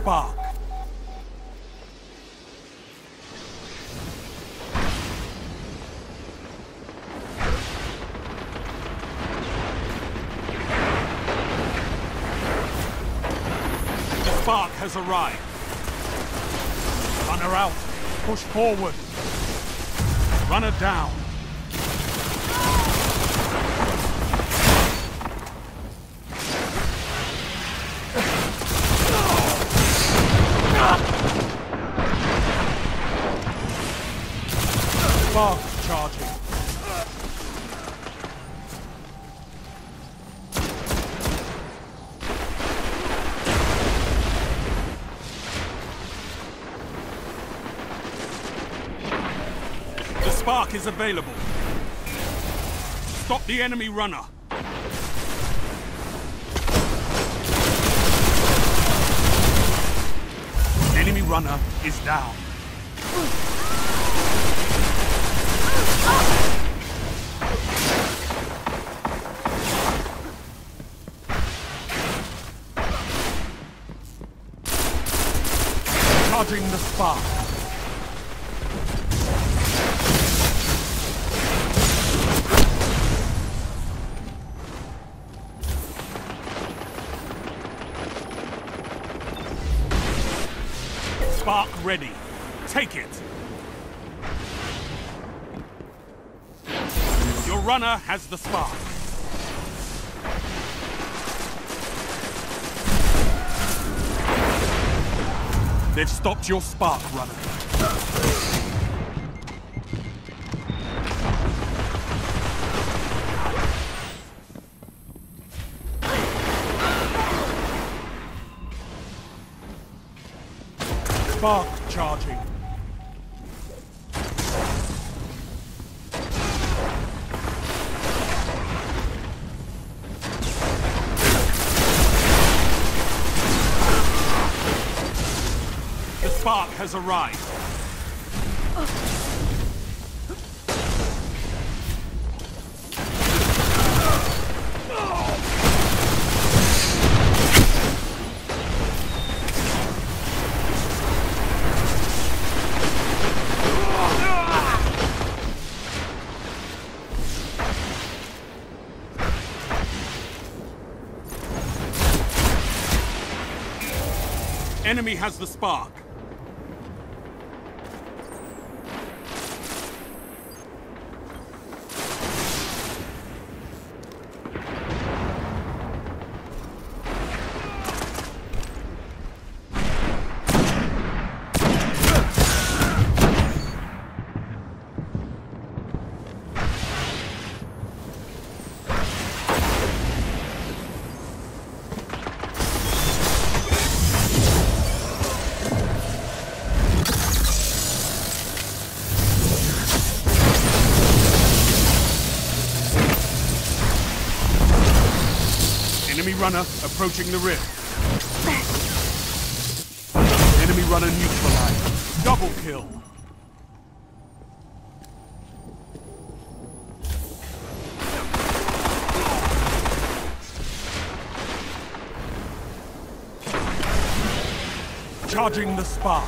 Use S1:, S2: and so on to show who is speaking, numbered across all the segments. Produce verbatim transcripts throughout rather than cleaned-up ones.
S1: Spark. The spark has arrived. Runner out. Push forward. Runner down. Spark charging. The spark is available. Stop the enemy runner. Enemy runner is down. Charging the spark. Spark ready. Take it. Your runner has the spark. They've stopped your spark, runner. Spark charging. The spark has arrived. Enemy has the spark. Enemy runner approaching the rift. Enemy runner neutralized. Double kill. Charging the spark.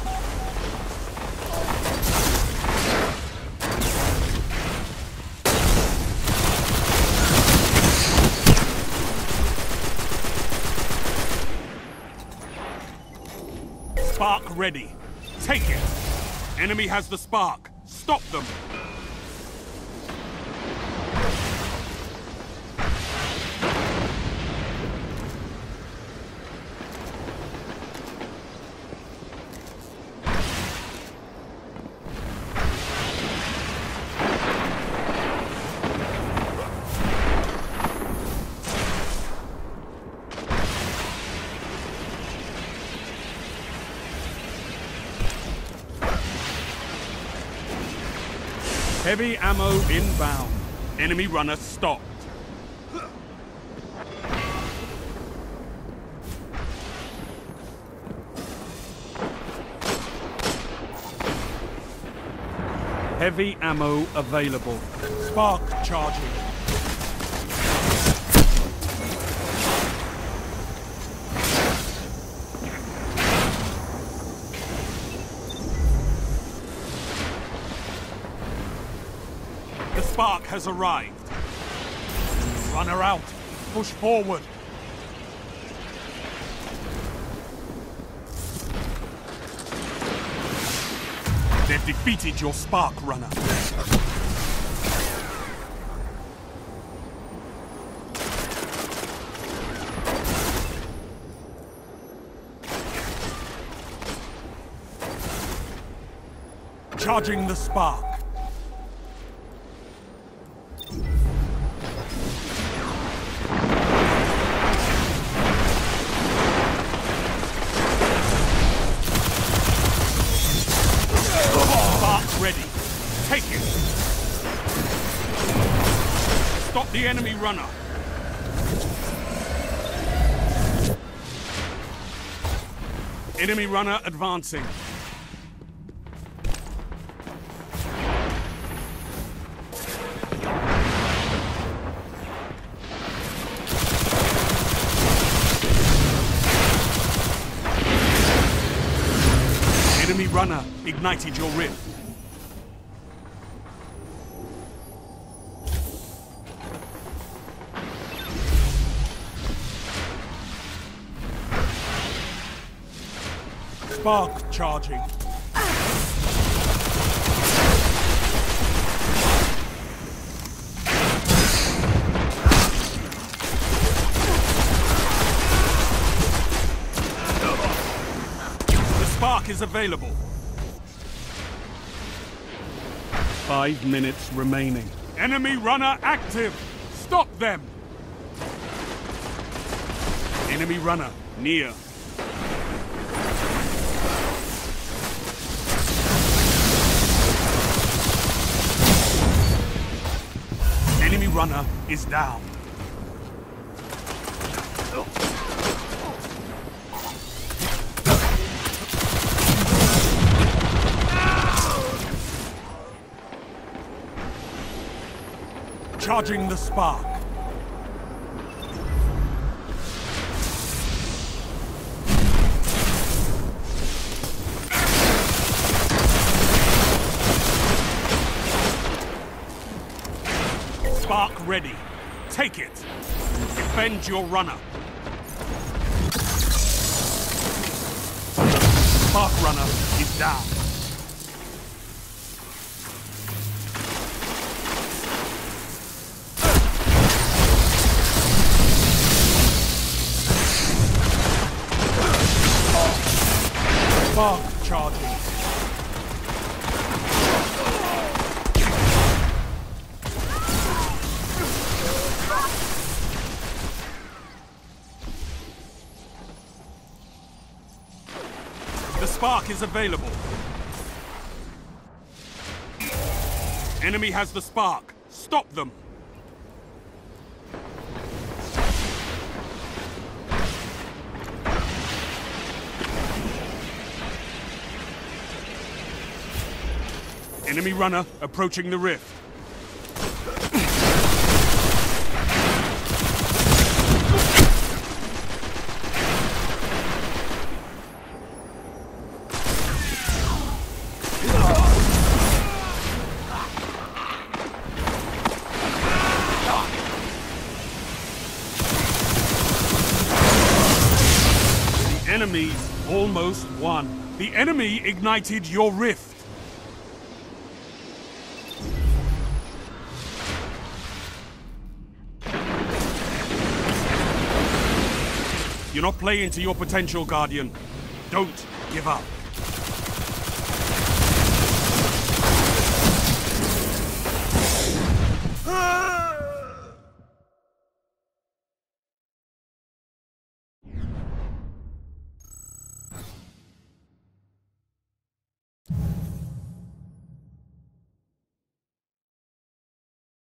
S1: Spark ready. Take it. Enemy has the spark. Stop them. Heavy ammo inbound. Enemy runner stopped. Heavy ammo available. Spark charging. spark has arrived. Run her out. Push forward. They've defeated your spark runner. Charging the spark. Spark ready. Take it. Stop the enemy runner. Enemy runner advancing. Enemy runner ignited your rift. Spark charging. The spark is available. Five minutes remaining. Enemy runner active. Stop them. Enemy runner near. Enemy runner is down. Charging the spark. Spark ready. Take it. Defend your runner. Spark runner is down. Spark charging. The spark is available. Enemy has the spark. Stop them. Enemy runner approaching the rift. The enemies almost won. The enemy ignited your rift. You're not playing to your potential, Guardian. Don't give up.